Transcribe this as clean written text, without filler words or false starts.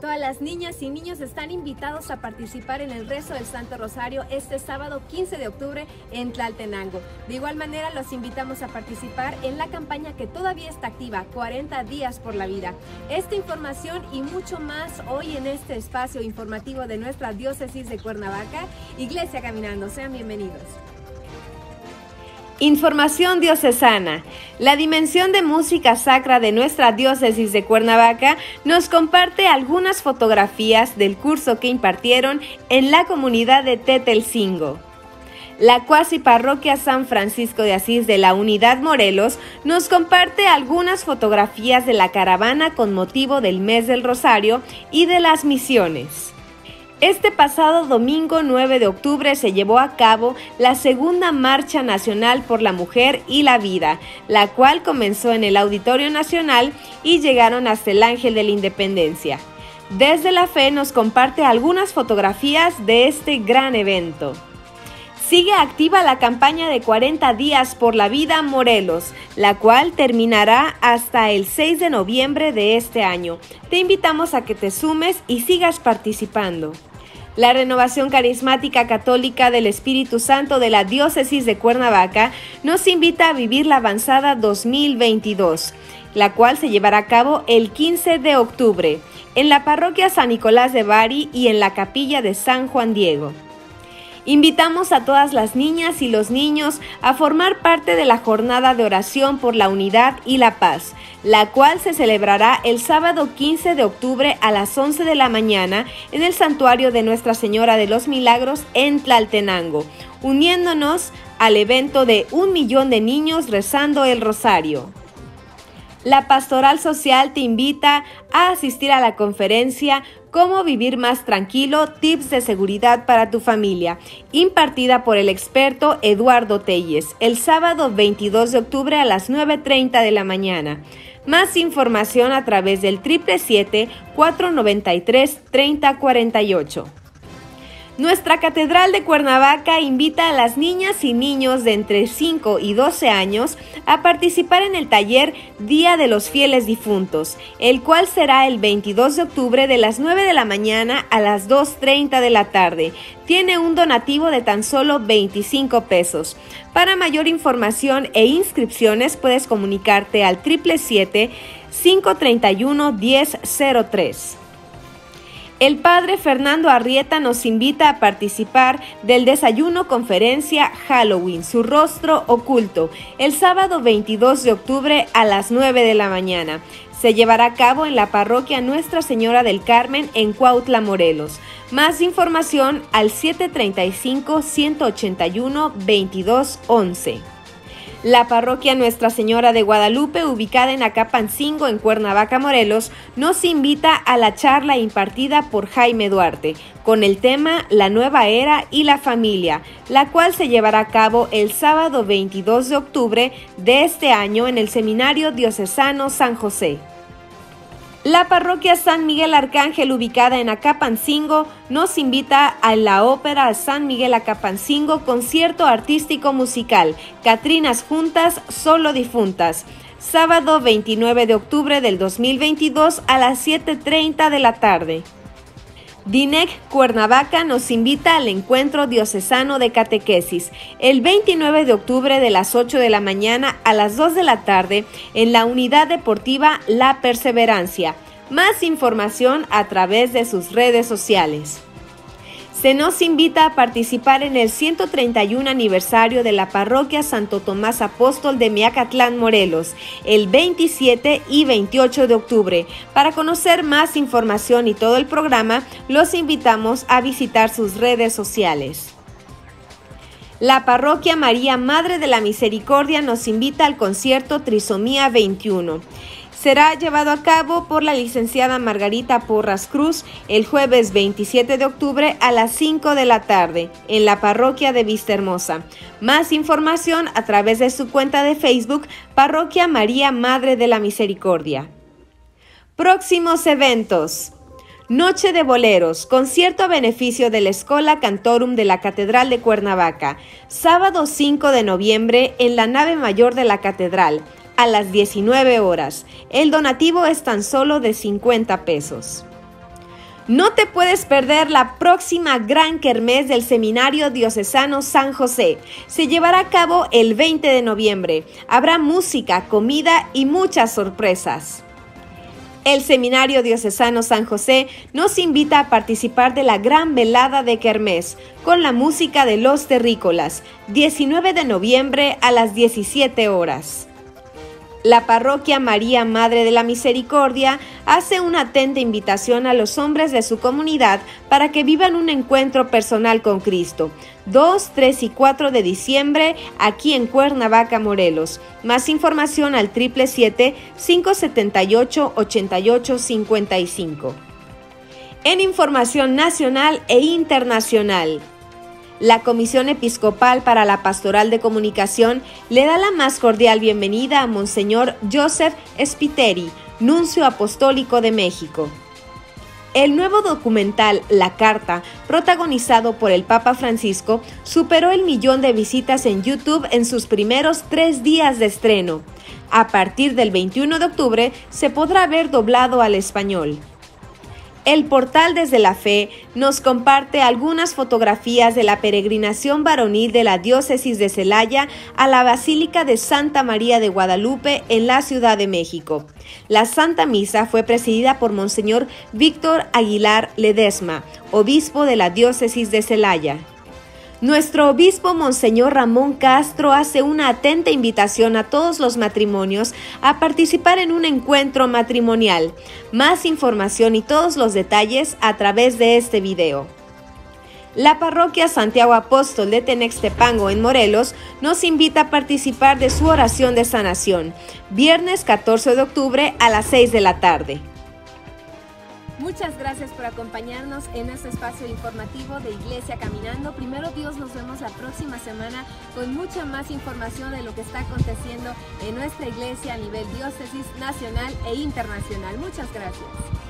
Todas las niñas y niños están invitados a participar en el rezo del Santo Rosario este sábado 15 de octubre en Tlaltenango. De igual manera, los invitamos a participar en la campaña que todavía está activa, 40 días por la vida. Esta información y mucho más hoy en este espacio informativo de nuestra diócesis de Cuernavaca, Iglesia Caminando. Sean bienvenidos. Información diocesana. La Dimensión de Música Sacra de nuestra diócesis de Cuernavaca nos comparte algunas fotografías del curso que impartieron en la comunidad de Tetelcingo. La cuasi parroquia San Francisco de Asís de la Unidad Morelos nos comparte algunas fotografías de la caravana con motivo del mes del Rosario y de las misiones. Este pasado domingo 9 de octubre se llevó a cabo la segunda Marcha Nacional por la Mujer y la Vida, la cual comenzó en el Auditorio Nacional y llegaron hasta el Ángel de la Independencia. Desde la Fe nos comparte algunas fotografías de este gran evento. Sigue activa la campaña de 40 días por la vida Morelos, la cual terminará hasta el 6 de noviembre de este año. Te invitamos a que te sumes y sigas participando. La Renovación Carismática Católica del Espíritu Santo de la Diócesis de Cuernavaca nos invita a vivir la Avanzada 2022, la cual se llevará a cabo el 15 de octubre en la parroquia San Nicolás de Bari y en la capilla de San Juan Diego. Invitamos a todas las niñas y los niños a formar parte de la jornada de oración por la unidad y la paz, la cual se celebrará el sábado 15 de octubre a las 11 de la mañana en el Santuario de Nuestra Señora de los Milagros en Tlaltenango, uniéndonos al evento de 1 millón de niños rezando el rosario. La Pastoral Social te invita a asistir a la conferencia Cómo vivir más tranquilo, tips de seguridad para tu familia, impartida por el experto Eduardo Telles, el sábado 22 de octubre a las 9:30 de la mañana. Más información a través del 777-493-3048. Nuestra Catedral de Cuernavaca invita a las niñas y niños de entre 5 y 12 años a participar en el taller Día de los Fieles Difuntos, el cual será el 22 de octubre de las 9 de la mañana a las 2:30 de la tarde. Tiene un donativo de tan solo 25 pesos. Para mayor información e inscripciones puedes comunicarte al 777-531-1003. El padre Fernando Arrieta nos invita a participar del desayuno conferencia Halloween, su rostro oculto, el sábado 22 de octubre a las 9 de la mañana. Se llevará a cabo en la parroquia Nuestra Señora del Carmen en Cuautla, Morelos. Más información al 735-181-2211. La parroquia Nuestra Señora de Guadalupe, ubicada en Acapancingo, en Cuernavaca, Morelos, nos invita a la charla impartida por Jaime Duarte, con el tema La Nueva Era y la Familia, la cual se llevará a cabo el sábado 22 de octubre de este año en el Seminario Diocesano San José. La parroquia San Miguel Arcángel, ubicada en Acapancingo, nos invita a la ópera San Miguel Acapancingo, concierto artístico musical, Catrinas Juntas, Solo Difuntas, sábado 29 de octubre del 2022 a las 7:30 de la tarde. DINEC Cuernavaca nos invita al encuentro diocesano de catequesis el 29 de octubre de las 8 de la mañana a las 2 de la tarde en la unidad deportiva La Perseverancia. Más información a través de sus redes sociales. Se nos invita a participar en el 131 aniversario de la parroquia Santo Tomás Apóstol de Miacatlán, Morelos, el 27 y 28 de octubre. Para conocer más información y todo el programa, los invitamos a visitar sus redes sociales. La parroquia María Madre de la Misericordia nos invita al concierto Trisomía 21. Será llevado a cabo por la licenciada Margarita Porras Cruz el jueves 27 de octubre a las 5 de la tarde en la parroquia de Vistahermosa. Más información a través de su cuenta de Facebook, Parroquia María Madre de la Misericordia. Próximos eventos. Noche de Boleros, concierto a beneficio de la Schola Cantorum de la Catedral de Cuernavaca, sábado 5 de noviembre en la nave mayor de la Catedral, a las 19 horas. El donativo es tan solo de 50 pesos. No te puedes perder la próxima gran kermés del Seminario Diocesano San José. Se llevará a cabo el 20 de noviembre. Habrá música, comida y muchas sorpresas. El Seminario Diocesano San José nos invita a participar de la gran velada de kermés con la música de los terrícolas, 19 de noviembre a las 17 horas. La Parroquia María Madre de la Misericordia hace una atenta invitación a los hombres de su comunidad para que vivan un encuentro personal con Cristo. 2, 3 y 4 de diciembre aquí en Cuernavaca, Morelos. Más información al 777-578-8855. En información nacional e internacional. La Comisión Episcopal para la Pastoral de Comunicación le da la más cordial bienvenida a Monseñor Joseph Spiteri, nuncio apostólico de México. El nuevo documental La Carta, protagonizado por el Papa Francisco, superó el 1.000.000 de visitas en YouTube en sus primeros 3 días de estreno. A partir del 21 de octubre se podrá ver doblado al español. El portal Desde la Fe nos comparte algunas fotografías de la peregrinación varonil de la diócesis de Celaya a la Basílica de Santa María de Guadalupe en la Ciudad de México. La Santa Misa fue presidida por Monseñor Víctor Aguilar Ledesma, obispo de la diócesis de Celaya. Nuestro obispo Monseñor Ramón Castro hace una atenta invitación a todos los matrimonios a participar en un encuentro matrimonial. Más información y todos los detalles a través de este video. La Parroquia Santiago Apóstol de Tenextepango en Morelos nos invita a participar de su oración de sanación, viernes 14 de octubre a las 6 de la tarde. Muchas gracias por acompañarnos en este espacio informativo de Iglesia Caminando. Primero Dios, nos vemos la próxima semana con mucha más información de lo que está aconteciendo en nuestra iglesia a nivel diócesis nacional e internacional. Muchas gracias.